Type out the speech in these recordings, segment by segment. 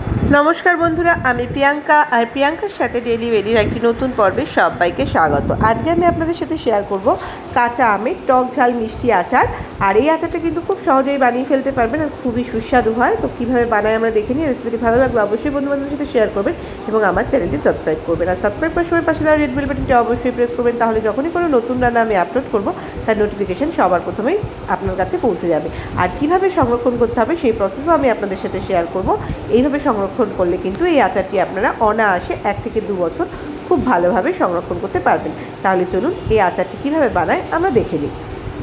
নমস্কার বন্ধুরা, আমি প্রিয়াঙ্কা আর প্রিয়াঙ্কার সাথে ডেইলি ওয়েডির একটি নতুন পর্বে সবাইকে স্বাগত। আজকে আমি আপনাদের সাথে শেয়ার করব কাঁচা আমের টক ঝাল মিষ্টি আচার। আর এই আচারটা কিন্তু খুব সহজেই বানিয়ে ফেলতে পারবেন আর খুবই সুস্বাদু হয়। তো কীভাবে বানায় আমরা দেখে নিই। রেসিপিটি ভালো লাগলে অবশ্যই বন্ধুবান্ধবের সাথে শেয়ার করবেন এবং আমার চ্যানেলটি সাবস্ক্রাইব করবেন। আর সাবস্ক্রাইব করার সময় পাশে দেওয়া রেড বেল বাটনটি অবশ্যই প্রেস করবেন, তাহলে যখনই কোনো নতুন রান্না আমি আপলোড করব তার নোটিফিকেশন সবার প্রথমেই আপনার কাছে পৌঁছে যাবে। আর কীভাবে সংরক্ষণ করতে হবে সেই প্রসেসও আমি আপনাদের সাথে শেয়ার করব। এইভাবে সংরক্ষণ করলে কিন্তু এই আচারটি আপনারা অনায়াসে 1 থেকে 2 বছর খুব ভালোভাবে সংরক্ষণ করতে পারবেন। তাহলে চলুন এই আচারটি কীভাবে বানায় আমরা দেখে নিই।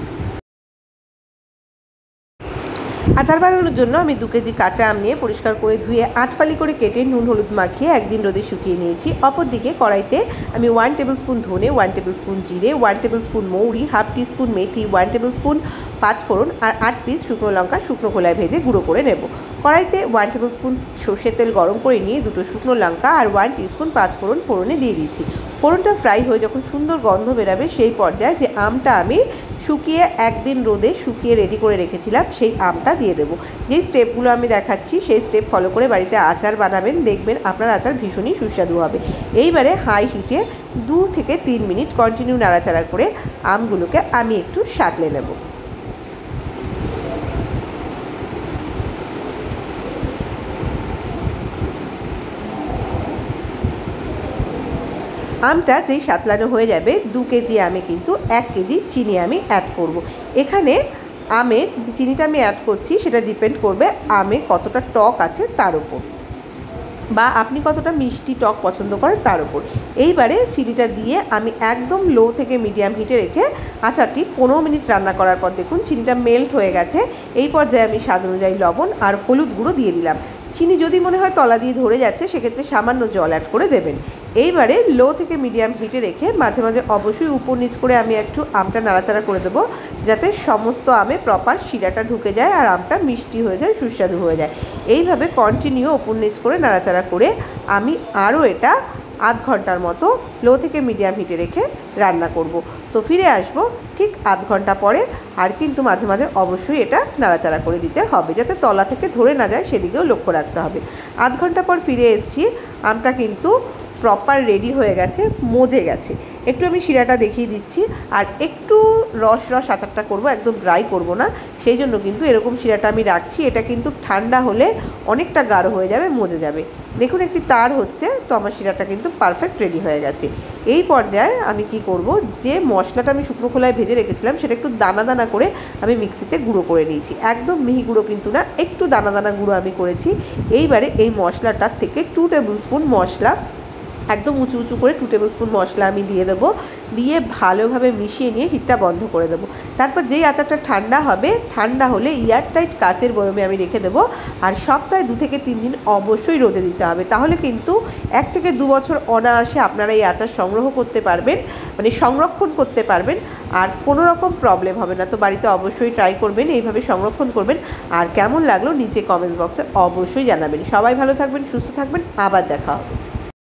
আচার বানানোর জন্য আমি 2 কেজি কাঁচা আম নিয়ে পরিষ্কার করে ধুয়ে 8 ফালি করে কেটে নুন হলুদ মাখিয়ে একদিন রোদে শুকিয়ে নিয়েছি। অপরদিকে কড়াইতে আমি 1 টেবিল স্পুন ধনে, 1 টেবিল স্পুন জিরে, 1 টেবিল স্পুন মৌরি, হাফ টিস্পুন মেথি, 1 টেবিল স্পুন পাঁচফোড়ন আর 8 পিস শুকনো লঙ্কা শুকনো খোলায় ভেজে গুঁড়ো করে নেব। কড়াইতে 1 টেবিল স্পুন সর্ষের তেল গরম করে নিয়ে 2টো শুকনো লঙ্কা আর 1 টিস্পুন পাঁচফোড়ন ফোড়নে দিয়ে দিয়েছি। ফোড়নটা ফ্রাই হয়ে যখন সুন্দর গন্ধ বেরাবে সেই পর্যায়ে যে আমটা আমি শুকিয়ে একদিন রোদে শুকিয়ে রেডি করে রেখেছিলাম সেই আমটা দিয়ে দেবো। যেই স্টেপগুলো আমি দেখাচ্ছি সেই স্টেপ ফলো করে বাড়িতে আচার বানাবেন, দেখবেন আপনার আচার ভীষণই সুস্বাদু হবে। এইবারে হাই হিটে 2 থেকে 3 মিনিট কন্টিনিউ নাড়াচাড়া করে আমগুলোকে আমি একটু সাঁতলে নেব। আমটা যেই সাতলানো হয়ে যাবে 2 কেজি আমে কিন্তু 1 কেজি চিনি আমি অ্যাড করব। এখানে আমের যে চিনিটা আমি অ্যাড করছি সেটা ডিপেন্ড করবে আমে কতটা টক আছে তার উপর, বা আপনি কতটা মিষ্টি টক পছন্দ করেন তার উপর। এইবারে চিনিটা দিয়ে আমি একদম লো থেকে মিডিয়াম হিটে রেখে আচারটি 15 মিনিট রান্না করার পর দেখুন চিনিটা মেল্ট হয়ে গেছে। এই পর্যায়ে আমি স্বাদ অনুযায়ী লবণ আর হলুদ গুঁড়ো দিয়ে দিলাম। চিনি যদি মনে হয় তলা দিয়ে ধরে যাচ্ছে সেক্ষেত্রে সামান্য জল অ্যাড করে দেবেন। এইবারে লো থেকে মিডিয়াম হিটে রেখে মাঝে মাঝে অবশ্যই উপর নিচ করে আমি একটু আমটা নাড়াচাড়া করে দেবো, যাতে সমস্ত আমে প্রপার শিরাটা ঢুকে যায় আর আমটা মিষ্টি হয়ে যায়, সুস্বাদু হয়ে যায়। এইভাবে কন্টিনিউ উপর নিচ করে নাড়াচাড়া করে আমি আরও এটা আধ ঘন্টার মতো লো থেকে মিডিয়াম হিটে রেখে রান্না করব। তো ফিরে আসবো ঠিক আধ ঘন্টা পরে। আর কিন্তু মাঝে মাঝে অবশ্যই এটা নাড়াচাড়া করে দিতে হবে, যাতে তলা থেকে ধরে না যায় সেদিকেও লক্ষ্য রাখতে হবে। আধ ঘন্টা পর ফিরে এসেছি, আমটা কিন্তু প্রপার রেডি হয়ে গেছে, মজে গেছে। একটু আমি শিরাটা দেখিয়ে দিচ্ছি। আর একটু রস আচারটা করব, একদম ড্রাই করব না, সেই জন্য কিন্তু এরকম শিরাটা আমি রাখছি। এটা কিন্তু ঠান্ডা হলে অনেকটা গাঢ় হয়ে যাবে, মজে যাবে। দেখুন একটি তার হচ্ছে, তো আমার শিরাটা কিন্তু পারফেক্ট রেডি হয়ে গেছে। এই পর্যায়ে আমি কি করব, যে মশলাটা আমি শুকনো খোলায় ভেজে রেখেছিলাম সেটা একটু দানা দানা করে আমি মিক্সিতে গুঁড়ো করে নিয়েছি। একদম মিহি গুঁড়ো কিন্তু না, একটু দানা দানা গুঁড়ো আমি করেছি। এইবারে এই মশলাটার থেকে 2 টেবিল স্পুন মশলা, একদম উঁচু উঁচু করে 2 টেবিল স্পুন মশলা আমি দিয়ে দেবো। দিয়ে ভালোভাবে মিশিয়ে নিয়ে হিটটা বন্ধ করে দেবো। তারপর যেই আচারটা ঠান্ডা হবে, ঠান্ডা হলে এয়ারটাইট কাচের বয়মে আমি রেখে দেবো। আর সপ্তাহে 2 থেকে 3 দিন অবশ্যই রোদে দিতে হবে, তাহলে কিন্তু 1 থেকে 2 বছর অনায়াসে আপনারা এই আচার সংগ্রহ করতে পারবেন, মানে সংরক্ষণ করতে পারবেন। আর কোনো রকম প্রবলেম হবে না। তো বাড়িতে অবশ্যই ট্রাই করবেন, এইভাবে সংরক্ষণ করবেন। আর কেমন লাগলো নিচে কমেন্টস বক্সে অবশ্যই জানাবেন। সবাই ভালো থাকবেন, সুস্থ থাকবেন, আবার দেখা হবে।